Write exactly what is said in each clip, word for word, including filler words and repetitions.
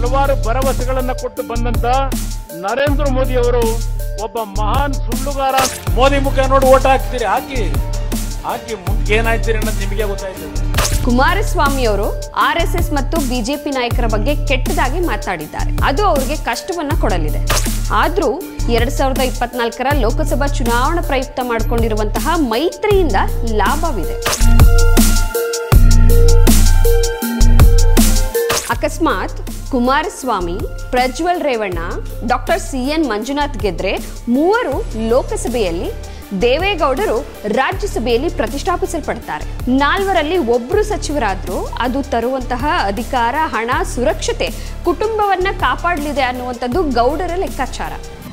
ಹಲವಾರು ಭರವಸೆಗಳನ್ನು ಕೊಟ್ಟು ಬಂದಂತ ನರೇಂದ್ರ ಮೋದಿ ಅವರು ಒಬ್ಬ ಮಹಾನ್ ಸುಳ್ಳುಗಾರ. ಮೋದಿ ಮುಖ ನೋಡಿ ಓಟ್ ಹಾಕ್ತೀರಿ, ಹಾಕಿ ಹಾಕಿ ಮುಂದೆ ಏನಾಯ್ತೀರಿ ಅನ್ನೋದು ನಿಮಗೆ ಗೊತ್ತಾಯ್ತು. ಕುಮಾರಸ್ವಾಮಿ ಅವರು ಆರ್ ಎಸ್ ಎಸ್ ಮತ್ತು ಬಿಜೆಪಿ ನಾಯಕರ ಬಗ್ಗೆ ಕೆಟ್ಟದಾಗಿ ಮಾತಾಡಿದ್ದಾರೆ. ಅದು ಅವರಿಗೆ ಕಷ್ಟವನ್ನ ಕೊಡಲಿದೆ. ಆದ್ರೂ ಎರಡ್ ಸಾವಿರದ ಇಪ್ಪತ್ನಾಲ್ಕರ ಲೋಕಸಭಾ ಚುನಾವಣಾ ಪ್ರಯುಕ್ತ ಮಾಡಿಕೊಂಡಿರುವಂತಹ ಮೈತ್ರಿಯಿಂದ ಲಾಭವಿದೆ. ಅಕಸ್ಮಾತ್ Kumaraswamy, Prajwal Revanna, doctor C N Manjunath ಗೆದ್ರೆ ಮೂವರು ಲೋಕಸಭೆಯಲ್ಲಿ, ದೇವೇಗೌಡರು ರಾಜ್ಯಸಭೆಯಲ್ಲಿ ಪ್ರತಿಷ್ಠಾಪಿಸಲ್ಪಡ್ತಾರೆ. ನಾಲ್ವರಲ್ಲಿ ಒಬ್ರು ಸಚಿವರಾದ್ರೂ ಅದು ತರುವಂತಹ ಅಧಿಕಾರ, ಹಣ, ಸುರಕ್ಷತೆ ಕುಟುಂಬವನ್ನ ಕಾಪಾಡಲಿದೆ ಅನ್ನುವಂಥದ್ದು ಗೌಡರ ಲೆಕ್ಕಾಚಾರ.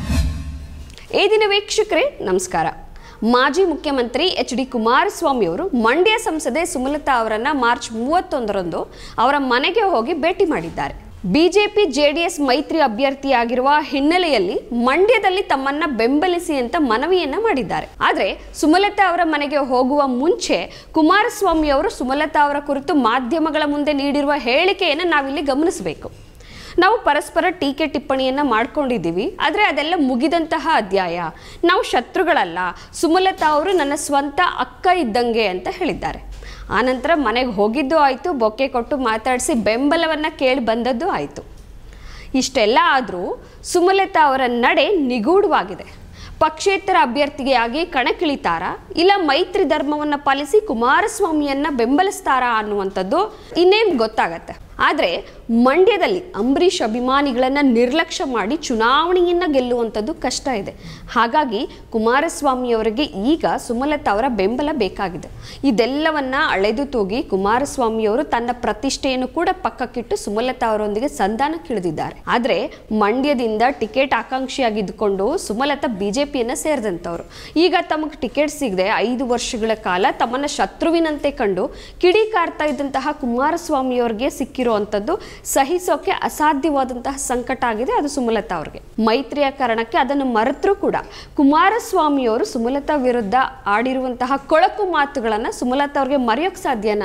ಈ ದಿನ ವೀಕ್ಷಕರೇ ನಮಸ್ಕಾರ. ಮಾಜಿ ಮುಖ್ಯಮಂತ್ರಿ ಎಚ್ ಡಿ ಕುಮಾರಸ್ವಾಮಿ ಅವರು ಮಂಡ್ಯ ಸಂಸದೆ ಸುಮಲತಾ ಅವರನ್ನ ಮಾರ್ಚ್ ಮೂವತ್ತೊಂದರಂದು ಅವರ ಮನೆಗೆ ಹೋಗಿ ಭೇಟಿ ಮಾಡಿದ್ದಾರೆ. ಬಿಜೆಪಿ ಜೆಡಿಎಸ್ ಮೈತ್ರಿ ಅಭ್ಯರ್ಥಿಯಾಗಿರುವ ಹಿನ್ನೆಲೆಯಲ್ಲಿ ಮಂಡ್ಯದಲ್ಲಿ ತಮ್ಮನ್ನ ಬೆಂಬಲಿಸಿ ಅಂತ ಮನವಿಯನ್ನ ಮಾಡಿದ್ದಾರೆ. ಆದ್ರೆ ಸುಮಲತಾ ಅವರ ಮನೆಗೆ ಹೋಗುವ ಮುಂಚೆ ಕುಮಾರಸ್ವಾಮಿ ಅವರು ಸುಮಲತಾ ಅವರ ಕುರಿತು ಮಾಧ್ಯಮಗಳ ಮುಂದೆ ನೀಡಿರುವ ಹೇಳಿಕೆಯನ್ನು ನಾವಿಲ್ಲಿ ಗಮನಿಸಬೇಕು. ನಾವು ಪರಸ್ಪರ ಟೀಕೆ ಟಿಪ್ಪಣಿಯನ್ನ ಮಾಡ್ಕೊಂಡಿದ್ದೀವಿ, ಆದರೆ ಅದೆಲ್ಲ ಮುಗಿದಂತಹ ಅಧ್ಯಾಯ. ನಾವು ಶತ್ರುಗಳಲ್ಲ, ಸುಮಲತಾ ಅವರು ನನ್ನ ಸ್ವಂತ ಅಕ್ಕ ಇದ್ದಂಗೆ ಅಂತ ಹೇಳಿದ್ದಾರೆ. ಆನಂತರ ಮನೆಗೆ ಹೋಗಿದ್ದು ಆಯಿತು, ಬೊಕ್ಕೆ ಕೊಟ್ಟು ಮಾತಾಡಿಸಿ ಬೆಂಬಲವನ್ನು ಕೇಳಿ ಬಂದದ್ದು ಆಯಿತು. ಇಷ್ಟೆಲ್ಲ ಆದರೂ ಸುಮಲತಾ ಅವರ ನಡೆ ನಿಗೂಢವಾಗಿದೆ. ಪಕ್ಷೇತರ ಅಭ್ಯರ್ಥಿಯಾಗಿ ಕಣಕ್ಕಿಳಿತಾರಾ, ಇಲ್ಲ ಮೈತ್ರಿ ಧರ್ಮವನ್ನು ಪಾಲಿಸಿ ಕುಮಾರಸ್ವಾಮಿಯನ್ನ ಬೆಂಬಲಿಸ್ತಾರಾ ಅನ್ನುವಂಥದ್ದು ಇನ್ನೇನು ಗೊತ್ತಾಗತ್ತೆ. ಆದರೆ ಮಂಡ್ಯದಲ್ಲಿ ಅಂಬರೀಷ್ ಅಭಿಮಾನಿಗಳನ್ನ ನಿರ್ಲಕ್ಷ್ಯ ಮಾಡಿ ಚುನಾವಣೆಯನ್ನ ಗೆಲ್ಲುವಂಥದ್ದು ಕಷ್ಟ ಇದೆ. ಹಾಗಾಗಿ ಕುಮಾರಸ್ವಾಮಿ ಅವರಿಗೆ ಈಗ ಸುಮಲತಾ ಅವರ ಬೆಂಬಲ ಬೇಕಾಗಿದೆ. ಇದೆಲ್ಲವನ್ನ ಅಳೆದು ತೂಗಿ ಕುಮಾರಸ್ವಾಮಿ ಅವರು ತನ್ನ ಪ್ರತಿಷ್ಠೆಯನ್ನು ಕೂಡ ಪಕ್ಕಕ್ಕಿಟ್ಟು ಸುಮಲತಾ ಅವರೊಂದಿಗೆ ಸಂಧಾನಕ್ಕಿಳಿದಿದ್ದಾರೆ. ಆದರೆ ಮಂಡ್ಯದಿಂದ ಟಿಕೆಟ್ ಆಕಾಂಕ್ಷಿಯಾಗಿದ್ದುಕೊಂಡು ಸುಮಲತಾ ಬಿಜೆಪಿಯನ್ನ ಸೇರಿದಂಥವ್ರು ಈಗ ತಮಗೆ ಟಿಕೆಟ್ ಸಿಗದೆ ಐದು ವರ್ಷಗಳ ಕಾಲ ತಮ್ಮನ್ನ ಶತ್ರುವಿನಂತೆ ಕಂಡು ಕಿಡಿಕಾರ್ತಾ ಇದ್ದಂತಹ ಕುಮಾರಸ್ವಾಮಿ ಅವರಿಗೆ ಸಿಕ್ಕಿರೋ ಅಂತದ್ದು ಸಹಿಸೋಕೆ ಅಸಾಧ್ಯವಾದಂತಹ ಸಂಕಟ ಆಗಿದೆ. ಅದು ಸುಮಲತಾ ಅವರಿಗೆ ಮೈತ್ರಿಯ ಕಾರಣಕ್ಕೆ ಅದನ್ನು ಮರೆತರೂ ಕೂಡ ಕುಮಾರಸ್ವಾಮಿ ಅವರು ಸುಮಲತಾ ವಿರುದ್ಧ ಆಡಿರುವಂತಹ ಕೊಳಕು ಮಾತುಗಳನ್ನ ಸುಮಲತಾ ಅವ್ರಿಗೆ ಮರೆಯೋಕ್ ಸಾಧ್ಯನಾ?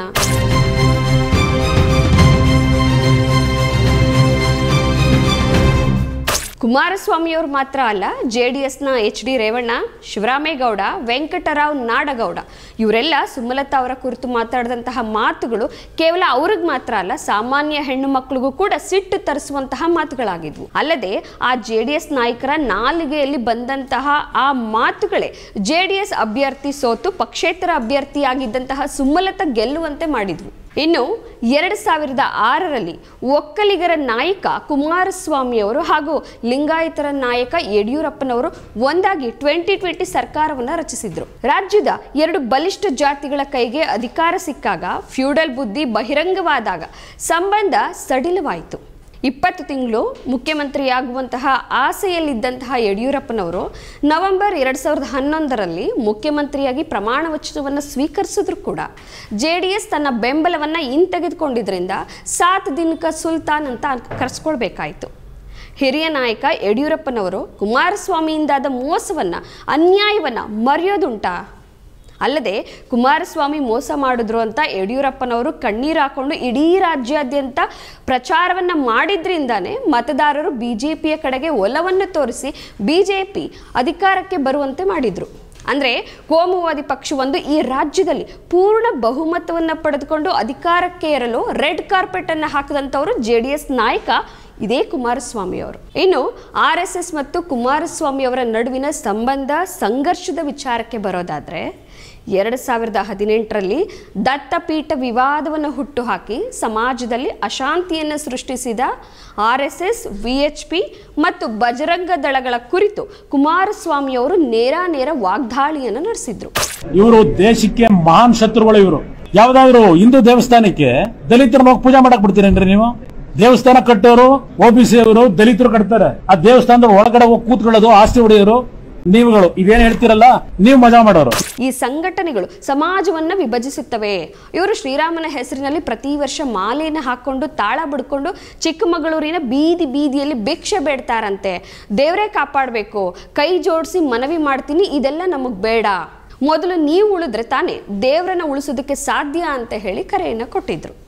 ಕುಮಾರಸ್ವಾಮಿ ಅವರು ಮಾತ್ರ ಅಲ್ಲ, ಜೆ ಡಿ ಎಸ್ನ ಎಚ್ ಡಿ ರೇವಣ್ಣ, ಶಿವರಾಮೇಗೌಡ, ವೆಂಕಟರಾವ್ ನಾಡಗೌಡ ಇವರೆಲ್ಲ ಸುಮಲತಾ ಅವರ ಕುರಿತು ಮಾತಾಡಿದಂತಹ ಮಾತುಗಳು ಕೇವಲ ಅವ್ರಿಗೆ ಮಾತ್ರ ಅಲ್ಲ, ಸಾಮಾನ್ಯ ಹೆಣ್ಣು ಮಕ್ಕಳಿಗೂ ಕೂಡ ಸಿಟ್ಟು ತರಿಸುವಂತಹ ಮಾತುಗಳಾಗಿದ್ವು. ಅಲ್ಲದೆ ಆ ಜೆ ಡಿ ಎಸ್ ನಾಯಕರ ನಾಲಿಗೆಯಲ್ಲಿ ಬಂದಂತಹ ಆ ಮಾತುಗಳೇ ಜೆ ಡಿ ಎಸ್ ಅಭ್ಯರ್ಥಿ ಸೋತು ಪಕ್ಷೇತರ ಅಭ್ಯರ್ಥಿಯಾಗಿದ್ದಂತಹ ಸುಮಲತಾ ಗೆಲ್ಲುವಂತೆ ಮಾಡಿದ್ವು. ಇನ್ನು ಎರಡು ಸಾವಿರದ ಆರರಲ್ಲಿ ಒಕ್ಕಲಿಗರ ನಾಯಕ ಕುಮಾರಸ್ವಾಮಿ ಅವರು ಹಾಗೂ ಲಿಂಗಾಯತರ ನಾಯಕ ಯಡಿಯೂರಪ್ಪನವರು ಒಂದಾಗಿ ಟ್ವೆಂಟಿ ಟ್ವೆಂಟಿ ಸರ್ಕಾರವನ್ನು ರಚಿಸಿದ್ರು. ರಾಜ್ಯದ ಎರಡು ಬಲಿಷ್ಠ ಜಾತಿಗಳ ಕೈಗೆ ಅಧಿಕಾರ ಸಿಕ್ಕಾಗ, ಫ್ಯೂಡಲ್ ಬುದ್ಧಿ ಬಹಿರಂಗವಾದಾಗ ಸಂಬಂಧ ಸಡಿಲವಾಯಿತು. ಇಪ್ಪತ್ತು ತಿಂಗಳು ಮುಖ್ಯಮಂತ್ರಿಯಾಗುವಂತಹ ಆಸೆಯಲ್ಲಿದ್ದಂತಹ ಯಡಿಯೂರಪ್ಪನವರು ನವೆಂಬರ್ ಎರಡು ಸಾವಿರದ ಹನ್ನೊಂದರಲ್ಲಿ ಮುಖ್ಯಮಂತ್ರಿಯಾಗಿ ಪ್ರಮಾಣ ವಚನವನ್ನು ಸ್ವೀಕರಿಸಿದ್ರು ಕೂಡ ಜೆ ಡಿ ಎಸ್ ತನ್ನ ಬೆಂಬಲವನ್ನು ಹಿಂತೆಗೆದುಕೊಂಡಿದ್ದರಿಂದ ಸಾತ್ ದಿನಕ ಸುಲ್ತಾನ್ ಅಂತ ಕರೆಸ್ಕೊಳ್ಬೇಕಾಯಿತು. ಹಿರಿಯ ನಾಯಕ ಯಡಿಯೂರಪ್ಪನವರು ಕುಮಾರಸ್ವಾಮಿಯಿಂದಾದ ಮೋಸವನ್ನು, ಅನ್ಯಾಯವನ್ನು ಮರೆಯೋದುಂಟಾ? ಅಲ್ಲದೆ ಕುಮಾರಸ್ವಾಮಿ ಮೋಸ ಮಾಡಿದ್ರು ಅಂತ ಯಡಿಯೂರಪ್ಪನವರು ಕಣ್ಣೀರು ಹಾಕೊಂಡು ಇಡೀ ರಾಜ್ಯಾದ್ಯಂತ ಪ್ರಚಾರವನ್ನು ಮಾಡಿದ್ರಿಂದಾನೇ ಮತದಾರರು ಬಿಜೆಪಿಯ ಕಡೆಗೆ ಒಲವನ್ನು ತೋರಿಸಿ ಬಿಜೆಪಿ ಅಧಿಕಾರಕ್ಕೆ ಬರುವಂತೆ ಮಾಡಿದ್ರು. ಅಂದರೆ ಕೋಮುವಾದಿ ಪಕ್ಷವೊಂದು ಈ ರಾಜ್ಯದಲ್ಲಿ ಪೂರ್ಣ ಬಹುಮತವನ್ನು ಪಡೆದುಕೊಂಡು ಅಧಿಕಾರಕ್ಕೆ ಏರಲು ರೆಡ್ ಕಾರ್ಪೆಟ್ ಅನ್ನು ಹಾಕಿದಂಥವರು ಜೆ ಡಿ ಎಸ್ ನಾಯಕ ಇದೇ ಕುಮಾರಸ್ವಾಮಿ ಅವರು. ಇನ್ನು ಆರ್ ಎಸ್ ಎಸ್ ಮತ್ತು ಕುಮಾರಸ್ವಾಮಿ ಅವರ ನಡುವಿನ ಸಂಬಂಧ, ಸಂಘರ್ಷದ ವಿಚಾರಕ್ಕೆ ಬರೋದಾದ್ರೆ ಎರಡು ಸಾವಿರದ ಹದಿನೆಂಟರಲ್ಲಿ ದತ್ತಪೀಠ ವಿವಾದವನ್ನು ಹುಟ್ಟುಹಾಕಿ ಸಮಾಜದಲ್ಲಿ ಅಶಾಂತಿಯನ್ನು ಸೃಷ್ಟಿಸಿದ R S S, V H P ಮತ್ತು ಬಜರಂಗ ದಳಗಳ ಕುರಿತು ಕುಮಾರಸ್ವಾಮಿ ಅವರು ನೇರ ನೇರ ವಾಗ್ದಾಳಿಯನ್ನು ನಡೆಸಿದ್ರು. ಇವರು ದೇಶಕ್ಕೆ ಮಹಾನ್ ಶತ್ರುಗಳು. ಇವರು ಯಾವ್ದಾದ್ರು ಹಿಂದೂ ದೇವಸ್ಥಾನಕ್ಕೆ ದಲಿತರನ್ನ ಹೋಗಿ ಪೂಜೆ ಮಾಡಕ್ ಬಿಡ್ತೀರೇನ್ರಿ ನೀವು? ದೇವಸ್ಥಾನ ಕಟ್ಟೋರು ಒ ಬಿ ಸಿ ಅವರು, ದಲಿತರು ಕಟ್ತಾರೆ. ಆ ದೇವಸ್ಥಾನದ ಒಳಗಡೆ ಹೋಗಿ ಕೂತ್ಕೊಳ್ಳೋದು, ಆಸ್ತಿ ಹೊಡೆಯೋರು ನೀವುಗಳು. ಇದೇನು ಹೇಳ್ತಿರಲ್ಲ, ನೀವು ಮಜಾ ಮಾಡೋರು. ಈ ಸಂಘಟನೆಗಳು ಸಮಾಜವನ್ನ ವಿಭಜಿಸುತ್ತವೆ. ಇವರು ಶ್ರೀರಾಮನ ಹೆಸರಿನಲ್ಲಿ ಪ್ರತಿ ವರ್ಷ ಮಾಲೆಯನ್ನು ಹಾಕೊಂಡು ತಾಳ ಬಿಡ್ಕೊಂಡು ಚಿಕ್ಕಮಗಳೂರಿನ ಬೀದಿ ಬೀದಿಯಲ್ಲಿ ಭಿಕ್ಷೆ ಬೇಡ್ತಾರಂತೆ. ದೇವರೇ ಕಾಪಾಡಬೇಕು, ಕೈ ಜೋಡಿಸಿ ಮನವಿ ಮಾಡ್ತೀನಿ, ಇದೆಲ್ಲ ನಮಗ್ ಬೇಡ, ಮೊದಲು ನೀವು ಉಳಿದ್ರೆ ತಾನೇ ದೇವರನ್ನ ಉಳಿಸೋದಕ್ಕೆ ಸಾಧ್ಯ ಅಂತ ಹೇಳಿ ಕರೆಯನ್ನು ಕೊಟ್ಟಿದ್ರು.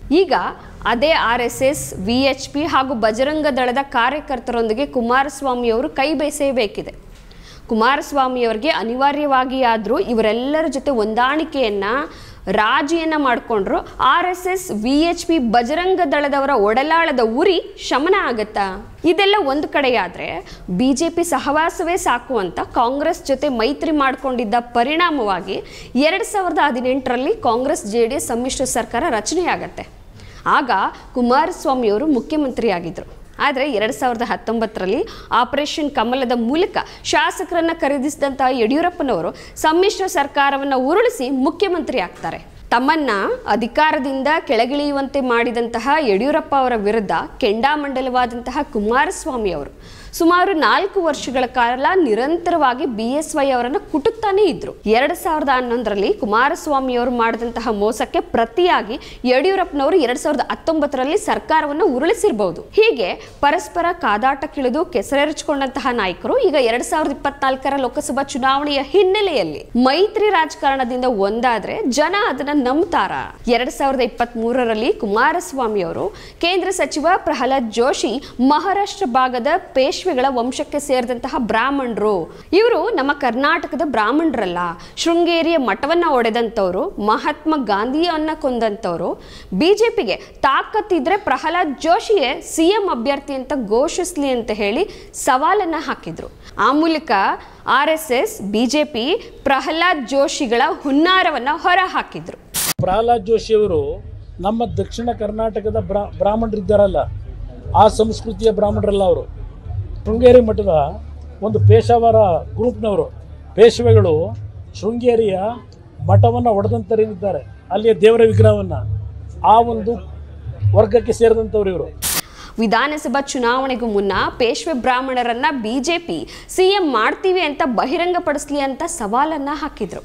ಈಗ ಅದೇ R S S, V H P ಹಾಗೂ ಬಜರಂಗ ದಳದ ಕಾರ್ಯಕರ್ತರೊಂದಿಗೆ ಕುಮಾರಸ್ವಾಮಿಯವರು ಕೈ ಬೇಸಬೇಕಿದೆ. ಕುಮಾರಸ್ವಾಮಿಯವರಿಗೆ ಅನಿವಾರ್ಯವಾಗಿ ಆದರೂ ಇವರೆಲ್ಲರ ಜೊತೆ ಹೊಂದಾಣಿಕೆಯನ್ನು ರಾಜಿಯನ್ನು ಮಾಡಿಕೊಂಡ್ರು R S S, V H P, Bajrang ದಳದವರ ಒಡಲಾಳದ ಉರಿ ಶಮನ ಆಗತ್ತಾ? ಇದೆಲ್ಲ ಒಂದು ಕಡೆಯಾದರೆ ಬಿ ಜೆ ಪಿ ಸಹವಾಸವೇ ಸಾಕು ಅಂತ ಕಾಂಗ್ರೆಸ್ ಜೊತೆ ಮೈತ್ರಿ ಮಾಡಿಕೊಂಡಿದ್ದ ಪರಿಣಾಮವಾಗಿ ಎರಡು ಸಾವಿರದ ಹದಿನೆಂಟರಲ್ಲಿ ಕಾಂಗ್ರೆಸ್ ಜೆ ಡಿ ಎಸ್ ಸಮ್ಮಿಶ್ರ ಸರ್ಕಾರ ರಚನೆಯಾಗತ್ತೆ. ಆಗ ಕುಮಾರಸ್ವಾಮಿಯವರು ಮುಖ್ಯಮಂತ್ರಿಯಾಗಿದ್ದರು. ಆದರೆ ಎರಡು ಸಾವಿರದ ಹತ್ತೊಂಬತ್ತರಲ್ಲಿ ಆಪರೇಷನ್ ಕಮಲದ ಮೂಲಕ ಶಾಸಕರನ್ನು ಖರೀದಿಸಿದಂತಹ ಯಡಿಯೂರಪ್ಪನವರು ಸಮ್ಮಿಶ್ರ ಸರ್ಕಾರವನ್ನು ಉರುಳಿಸಿ ಮುಖ್ಯಮಂತ್ರಿ ಆಗ್ತಾರೆ. ತಮ್ಮನ್ನ ಅಧಿಕಾರದಿಂದ ಕೆಳಗಿಳಿಯುವಂತೆ ಮಾಡಿದಂತಹ ಯಡಿಯೂರಪ್ಪ ಅವರ ವಿರುದ್ಧ ಕೆಂಡಾಮಂಡಲವಾದಂತಹ ಕುಮಾರಸ್ವಾಮಿ ಅವರು ಸುಮಾರು ನಾಲ್ಕು ವರ್ಷಗಳ ಕಾಲ ನಿರಂತರವಾಗಿ ಬಿ ಎಸ್ ವೈ ಅವರನ್ನು ಕುಟುಕ್ತಾನೇ ಇದ್ರು. ಎರಡು ಸಾವಿರದ ಹನ್ನೊಂದರಲ್ಲಿ ಕುಮಾರಸ್ವಾಮಿ ಅವರು ಮಾಡಿದಂತಹ ಮೋಸಕ್ಕೆ ಪ್ರತಿಯಾಗಿ ಯಡಿಯೂರಪ್ಪನವರು ಎರಡ್ ಸಾವಿರದ ಹತ್ತೊಂಬತ್ತರಲ್ಲಿ ಸರ್ಕಾರವನ್ನು ಉರುಳಿಸಿರಬಹುದು. ಹೀಗೆ ಪರಸ್ಪರ ಕಾದಾಟಕ್ಕಿಳಿದು ಕೆಸರೆರಚಿಕೊಂಡಂತಹ ನಾಯಕರು ಈಗ ಎರಡ್ ಸಾವಿರದ ಇಪ್ಪತ್ನಾಲ್ಕರ ಲೋಕಸಭಾ ಚುನಾವಣೆಯ ಹಿನ್ನೆಲೆಯಲ್ಲಿ ಮೈತ್ರಿ ರಾಜಕಾರಣದಿಂದ ಒಂದಾದ್ರೆ ಜನ ಅದನ್ನ ನಂಬ್ತಾರ? ಎರಡ್ ಸಾವಿರದ ಇಪ್ಪತ್ತ್ ಮೂರರಲ್ಲಿ ಕುಮಾರಸ್ವಾಮಿ ಅವರು ಕೇಂದ್ರ ಸಚಿವ ಪ್ರಹ್ಲಾದ್ ಜೋಶಿ ಮಹಾರಾಷ್ಟ್ರ ಭಾಗದ ಪೇಶ್ವೆಗಳ ವಂಶಕ್ಕೆ ಸೇರಿದಂತಹ ಬ್ರಾಹ್ಮಣರು, ಇವರು ನಮ್ಮ ಕರ್ನಾಟಕದ ಬ್ರಾಹ್ಮಣರಲ್ಲ, ಶೃಂಗೇರಿಯ ಮಠವನ್ನ ಒಡೆದಂತವ್ರು, ಮಹಾತ್ಮ ಗಾಂಧಿಯನ್ನ ಕೊಂದಂತವ್ರು, ಬಿಜೆಪಿಗೆ ತಾಕತ್ತಿದ್ರೆ ಪ್ರಹ್ಲಾದ್ ಜೋಶಿಯೇ ಸಿಎಂ ಅಭ್ಯರ್ಥಿ ಅಂತ ಘೋಷಿಸ್ಲಿ ಅಂತ ಹೇಳಿ ಸವಾಲನ್ನ ಹಾಕಿದ್ರು. ಆ ಮೂಲಕ R S S, BJP Prahlad ಜೋಶಿಗಳ ಹುನ್ನಾರವನ್ನ ಹೊರ ಹಾಕಿದ್ರು. ಪ್ರಹ್ಲಾದ್ ಜೋಶಿ ಅವರು ನಮ್ಮ ದಕ್ಷಿಣ ಕರ್ನಾಟಕದ ಬ್ರಾ ಬ್ರಾಹ್ಮಣರಿದ್ದಾರಲ್ಲ, ಆ ಸಂಸ್ಕೃತಿಯ ಬ್ರಾಹ್ಮಣರಲ್ಲ. ಅವರು ಶೃಂಗೇರಿ ಮಠದ ಒಂದು ಪೇಶಾವರ ಗ್ರೂಪ್ನವರು, ಪೇಶ್ವೆಗಳು ಶೃಂಗೇರಿಯ ಮಠವನ್ನು ಒಡೆದಂತರೇನಿದ್ದಾರೆ, ಅಲ್ಲಿಯ ದೇವರ ವಿಗ್ರಹವನ್ನು, ಆ ಒಂದು ವರ್ಗಕ್ಕೆ ಸೇರಿದಂಥವ್ರು ಇವರು. ವಿಧಾನಸಭಾ ಚುನಾವಣೆಗೂ ಮುನ್ನ ಪೇಶ್ವೆ ಬ್ರಾಹ್ಮಣರನ್ನ ಬಿಜೆಪಿ ಸಿಎಂ ಮಾಡ್ತೀವಿ ಅಂತ ಬಹಿರಂಗಪಡಿಸ್ಲಿ ಅಂತ ಸವಾಲನ್ನ ಹಾಕಿದ್ರು.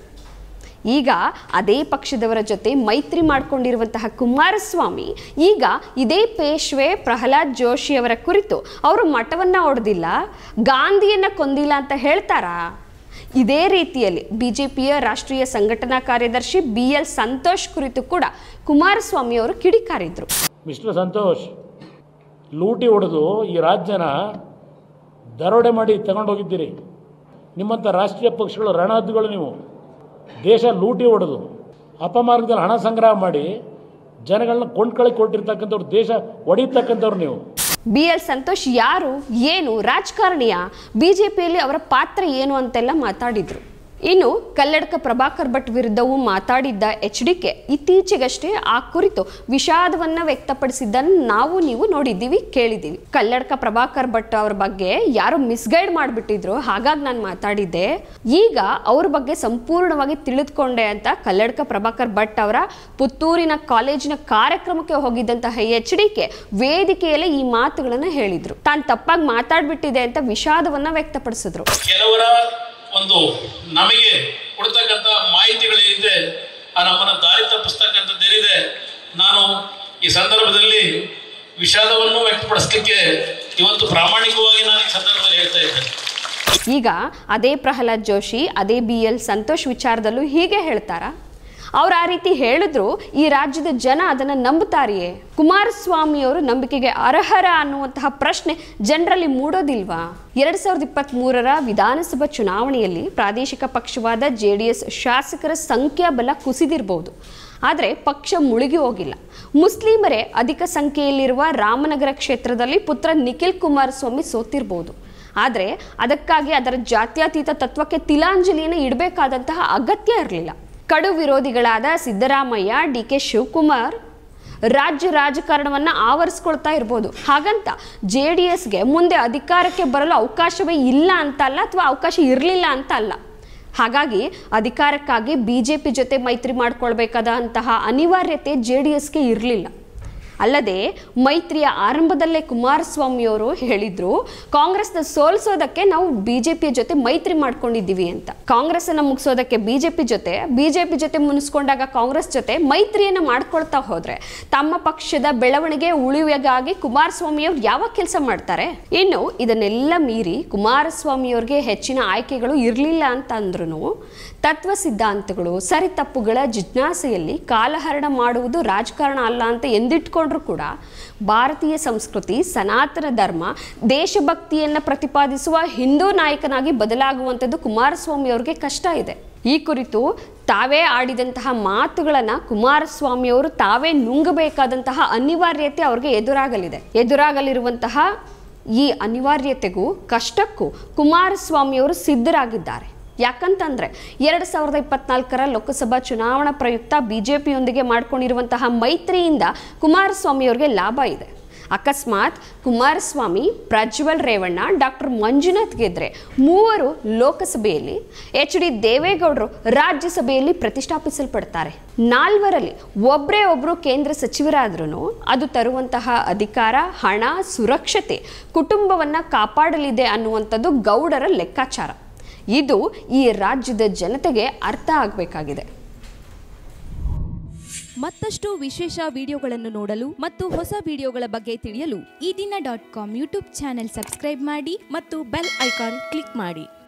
ಈಗ ಅದೇ ಪಕ್ಷದವರ ಜೊತೆ ಮೈತ್ರಿ ಮಾಡಿಕೊಂಡಿರುವಂತಹ ಕುಮಾರಸ್ವಾಮಿ ಈಗ ಇದೇ ಪೇಶ್ವೆ ಪ್ರಹ್ಲಾದ್ ಜೋಶಿ ಅವರ ಕುರಿತು ಅವರು ಮಠವನ್ನ ಒಡೆದಿಲ್ಲ, ಗಾಂಧಿಯನ್ನ ಕೊಂದಿಲ್ಲ ಅಂತ ಹೇಳ್ತಾರಾ? ಇದೇ ರೀತಿಯಲ್ಲಿ ಬಿಜೆಪಿಯ ರಾಷ್ಟ್ರೀಯ ಸಂಘಟನಾ ಕಾರ್ಯದರ್ಶಿ ಬಿ ಎಲ್ ಸಂತೋಷ್ ಕುರಿತು ಕೂಡ ಕುಮಾರಸ್ವಾಮಿ ಅವರು ಕಿಡಿಕಾರಿದ್ರು. ಮಿಸ್ಟರ್ ಸಂತೋಷ್, ಲೂಟಿ ಹೊಡೆದು ಈ ರಾಜ್ಯನ ದರೋಡೆ ಮಾಡಿ ತಗೊಂಡೋಗಿದ್ದೀರಿ. ನಿಮ್ಮಂಥ ರಾಷ್ಟ್ರೀಯ ಪಕ್ಷಗಳು ರಣಹದ್ದುಗಳು. ನೀವು ದೇಶ ಲೂಟಿ ಹೊಡೆದು ಅಪಮಾರ್ಗದಲ್ಲಿ ಹಣ ಸಂಗ್ರಹ ಮಾಡಿ ಜನಗಳನ್ನ ಕೊಂಡ್ಕಳಿ ಕೊಟ್ಟಿರ್ತಕ್ಕಂಥವ್ರು, ದೇಶ ಒಡೆಯತಕ್ಕಂಥವ್ರು ನೀವು. ಬಿ ಎಲ್ ಸಂತೋಷ್ ಯಾರು, ಏನು, ರಾಜಕಾರಣಿಯ, ಬಿಜೆಪಿಯಲ್ಲಿ ಅವರ ಪಾತ್ರ ಏನು ಅಂತೆಲ್ಲ ಮಾತಾಡಿದ್ರು. ಇನ್ನು ಕಲ್ಲಡ್ಕ ಪ್ರಭಾಕರ್ ಭಟ್ ವಿರುದ್ಧವೂ ಮಾತಾಡಿದ್ದ ಎಚ್ ಡಿ ಕೆ ಇತ್ತೀಚೆಗಷ್ಟೇ ಆ ಕುರಿತು ವಿಷಾದವನ್ನ ವ್ಯಕ್ತಪಡಿಸಿದ್ದನ್ನು ನಾವು ನೀವು ನೋಡಿದ್ದೀವಿ, ಕೇಳಿದ್ದೀವಿ. ಕಲ್ಲಡ್ಕ ಪ್ರಭಾಕರ್ ಭಟ್ ಅವ್ರ ಬಗ್ಗೆ ಯಾರೋ ಮಿಸ್ಗೈಡ್ ಮಾಡಿಬಿಟ್ಟಿದ್ರು, ಹಾಗಾಗಿ ನಾನು ಮಾತಾಡಿದ್ದೆ. ಈಗ ಅವ್ರ ಬಗ್ಗೆ ಸಂಪೂರ್ಣವಾಗಿ ತಿಳಿದುಕೊಂಡೆ ಅಂತ ಕಲ್ಲಡ್ಕ ಪ್ರಭಾಕರ್ ಭಟ್ ಅವರ ಪುತ್ತೂರಿನ ಕಾಲೇಜಿನ ಕಾರ್ಯಕ್ರಮಕ್ಕೆ ಹೋಗಿದ್ದಂತಹ ಎಚ್ ಡಿ ಕೆ ವೇದಿಕೆಯಲ್ಲೇ ಈ ಮಾತುಗಳನ್ನ ಹೇಳಿದ್ರು. ತಾನು ತಪ್ಪಾಗಿ ಮಾತಾಡ್ಬಿಟ್ಟಿದೆ ಅಂತ ವಿಷಾದವನ್ನ ವ್ಯಕ್ತಪಡಿಸಿದ್ರು. ಒಂದು ನಮಗೆ ಕೊಡ್ತಕ್ಕಂಥ ಮಾಹಿತಿಗಳೇನಿದೆ ಆ ನಮ್ಮನ್ನು ದಾರಿ ತಪ್ಪಿಸ್ತಕ್ಕಂಥದ್ದೇನಿದೆ, ನಾನು ಈ ಸಂದರ್ಭದಲ್ಲಿ ವಿಷಾದವನ್ನು ವ್ಯಕ್ತಪಡಿಸಲಿಕ್ಕೆ ಇವತ್ತು ಪ್ರಾಮಾಣಿಕವಾಗಿ ನಾನು ಈ ಸಂದರ್ಭದಲ್ಲಿ ಹೇಳ್ತಾ ಇದ್ದೇನೆ. ಈಗ ಅದೇ ಪ್ರಹ್ಲಾದ್ ಜೋಶಿ, ಅದೇ ಬಿ ಎಲ್ ಸಂತೋಷ್ ವಿಚಾರದಲ್ಲೂ ಹೀಗೆ ಹೇಳ್ತಾರ? ಅವ್ರು ಆ ರೀತಿ ಹೇಳಿದ್ರು ಈ ರಾಜ್ಯದ ಜನ ಅದನ್ನು ನಂಬುತ್ತಾರೆಯೇ? ಕುಮಾರಸ್ವಾಮಿಯವರು ನಂಬಿಕೆಗೆ ಅರ್ಹರ ಅನ್ನುವಂತಹ ಪ್ರಶ್ನೆ ಜನರಲ್ಲಿ ಮೂಡೋದಿಲ್ವಾ? ಎರಡ್ ಸಾವಿರದ ಇಪ್ಪತ್ತ್ ಮೂರರ ವಿಧಾನಸಭಾ ಚುನಾವಣೆಯಲ್ಲಿ ಪ್ರಾದೇಶಿಕ ಪಕ್ಷವಾದ ಜೆ ಡಿ ಎಸ್ ಶಾಸಕರ ಸಂಖ್ಯಾಬಲ ಕುಸಿದಿರಬಹುದು, ಆದರೆ ಪಕ್ಷ ಮುಳುಗಿ ಹೋಗಿಲ್ಲ. ಮುಸ್ಲಿಮರೇ ಅಧಿಕ ಸಂಖ್ಯೆಯಲ್ಲಿರುವ ರಾಮನಗರ ಕ್ಷೇತ್ರದಲ್ಲಿ ಪುತ್ರ ನಿಖಿಲ್ ಕುಮಾರಸ್ವಾಮಿ ಸೋತಿರಬಹುದು, ಆದರೆ ಅದಕ್ಕಾಗಿ ಅದರ ಜಾತ್ಯತೀತ ತತ್ವಕ್ಕೆ ತಿಲಾಂಜಲಿಯನ್ನು ಇಡಬೇಕಾದಂತಹ ಅಗತ್ಯ ಇರಲಿಲ್ಲ. ಕಡು ವಿರೋಧಿಗಳಾದ ಸಿದ್ದರಾಮಯ್ಯ, ಡಿ ಕೆ ಶಿವಕುಮಾರ್ ರಾಜ್ಯ ರಾಜಕಾರಣವನ್ನು ಆವರಿಸ್ಕೊಳ್ತಾ ಇರ್ಬೋದು. ಹಾಗಂತ ಜೆ ಡಿ ಎಸ್ಗೆ ಮುಂದೆ ಅಧಿಕಾರಕ್ಕೆ ಬರಲು ಅವಕಾಶವೇ ಇಲ್ಲ ಅಂತ ಅಲ್ಲ, ಅಥವಾ ಅವಕಾಶ ಇರಲಿಲ್ಲ ಅಂತ ಅಲ್ಲ. ಹಾಗಾಗಿ ಅಧಿಕಾರಕ್ಕಾಗಿ ಬಿ ಜೆ ಪಿ ಜೊತೆ ಮೈತ್ರಿ ಮಾಡ್ಕೊಳ್ಬೇಕಾದಂತಹ ಅನಿವಾರ್ಯತೆ ಜೆ ಡಿ ಎಸ್ಗೆ ಇರಲಿಲ್ಲ. ಅಲ್ಲದೆ ಮೈತ್ರಿಯ ಆರಂಭದಲ್ಲೇ ಕುಮಾರಸ್ವಾಮಿಯವರು ಹೇಳಿದ್ರು, ಕಾಂಗ್ರೆಸ್ನ ಸೋಲಿಸೋದಕ್ಕೆ ನಾವು ಬಿಜೆಪಿಯ ಜೊತೆ ಮೈತ್ರಿ ಮಾಡ್ಕೊಂಡಿದ್ದೀವಿ ಅಂತ. ಕಾಂಗ್ರೆಸ್ ಅನ್ನ ಮುಗಿಸೋದಕ್ಕೆ ಬಿಜೆಪಿ ಜೊತೆ, ಬಿಜೆಪಿ ಜೊತೆ ಮುನಿಸ್ಕೊಂಡಾಗ ಕಾಂಗ್ರೆಸ್ ಜೊತೆ ಮೈತ್ರಿಯನ್ನ ಮಾಡ್ಕೊಳ್ತಾ ಹೋದ್ರೆ ತಮ್ಮ ಪಕ್ಷದ ಬೆಳವಣಿಗೆ ಉಳಿವಿಗಾಗಿ ಕುಮಾರಸ್ವಾಮಿಯವರು ಯಾವ ಕೆಲಸ ಮಾಡ್ತಾರೆ? ಇನ್ನು ಇದನ್ನೆಲ್ಲ ಮೀರಿ ಕುಮಾರಸ್ವಾಮಿಯವ್ರಿಗೆ ಹೆಚ್ಚಿನ ಆಯ್ಕೆಗಳು ಇರಲಿಲ್ಲ ಅಂತ ಅಂದ್ರೂ ತತ್ವ ಸಿದ್ಧಾಂತಗಳು ಸರಿ ತಪ್ಪುಗಳ ಜಿಜ್ಞಾಸೆಯಲ್ಲಿ ಕಾಲಹರಣ ಮಾಡುವುದು ರಾಜಕಾರಣ ಅಲ್ಲ ಅಂತ ಎಂದಿಟ್ಕೊಂಡ್ರೂ ಕೂಡ ಭಾರತೀಯ ಸಂಸ್ಕೃತಿ, ಸನಾತನ ಧರ್ಮ, ದೇಶಭಕ್ತಿಯನ್ನು ಪ್ರತಿಪಾದಿಸುವ ಹಿಂದೂ ನಾಯಕನಾಗಿ ಬದಲಾಗುವಂಥದ್ದು ಕುಮಾರಸ್ವಾಮಿ ಅವ್ರಿಗೆ ಕಷ್ಟ ಇದೆ. ಈ ಕುರಿತು ತಾವೇ ಆಡಿದಂತಹ ಮಾತುಗಳನ್ನು ಕುಮಾರಸ್ವಾಮಿಯವರು ತಾವೇ ನುಂಗಬೇಕಾದಂತಹ ಅನಿವಾರ್ಯತೆ ಅವ್ರಿಗೆ ಎದುರಾಗಲಿದೆ. ಎದುರಾಗಲಿರುವಂತಹ ಈ ಅನಿವಾರ್ಯತೆಗೂ ಕಷ್ಟಕ್ಕೂ ಕುಮಾರಸ್ವಾಮಿಯವರು ಸಿದ್ಧರಾಗಿದ್ದಾರೆ. ಯಾಕಂತಂದರೆ ಎರಡು ಸಾವಿರದ ಇಪ್ಪತ್ನಾಲ್ಕರ ಲೋಕಸಭಾ ಚುನಾವಣಾ ಪ್ರಯುಕ್ತ ಬಿ ಜೆ ಪಿಯೊಂದಿಗೆ ಮಾಡ್ಕೊಂಡಿರುವಂತಹ ಮೈತ್ರಿಯಿಂದ ಕುಮಾರಸ್ವಾಮಿಯವ್ರಿಗೆ ಲಾಭ ಇದೆ. ಅಕಸ್ಮಾತ್ ಕುಮಾರಸ್ವಾಮಿ, ಪ್ರಜ್ವಲ್ ರೇವಣ್ಣ, ಡಾಕ್ಟರ್ ಮಂಜುನಾಥ್ ಗೆದ್ರೆ ಮೂವರು ಲೋಕಸಭೆಯಲ್ಲಿ, ಎಚ್ ಡಿ ದೇವೇಗೌಡರು ರಾಜ್ಯಸಭೆಯಲ್ಲಿ ಪ್ರತಿಷ್ಠಾಪಿಸಲ್ಪಡ್ತಾರೆ. ನಾಲ್ವರಲ್ಲಿ ಒಬ್ಬರೇ ಒಬ್ಬರು ಕೇಂದ್ರ ಸಚಿವರಾದ್ರೂ ಅದು ತರುವಂತಹ ಅಧಿಕಾರ, ಹಣ, ಸುರಕ್ಷತೆ ಕುಟುಂಬವನ್ನು ಕಾಪಾಡಲಿದೆ ಅನ್ನುವಂಥದ್ದು ಗೌಡರ ಲೆಕ್ಕಾಚಾರ. ಇದು ಈ ರಾಜ್ಯದ ಜನತೆಗೆ ಅರ್ಥ ಆಗಬೇಕಾಗಿದೆ. ಮತ್ತಷ್ಟು ವಿಶೇಷ ವಿಡಿಯೋಗಳನ್ನು ನೋಡಲು ಮತ್ತು ಹೊಸ ವಿಡಿಯೋಗಳ ಬಗ್ಗೆ ತಿಳಿಯಲು Ee Dina dot com YouTube channel subscribe ಮಾಡಿ ಮತ್ತು ಬೆಲ್ ಐಕಾನ್ ಕ್ಲಿಕ್ ಮಾಡಿ.